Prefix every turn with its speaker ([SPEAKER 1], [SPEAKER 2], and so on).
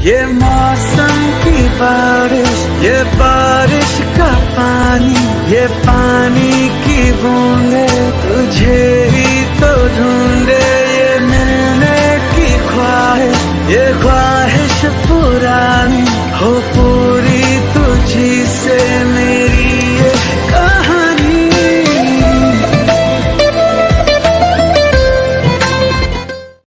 [SPEAKER 1] ये मौसम की बारिश, ये बारिश का पानी, ये पानी की बूंदे तुझे ही तो ढूंढे। ये मिलने की ख्वाहिश, ये ख्वाहिश पुरानी हो पूरी।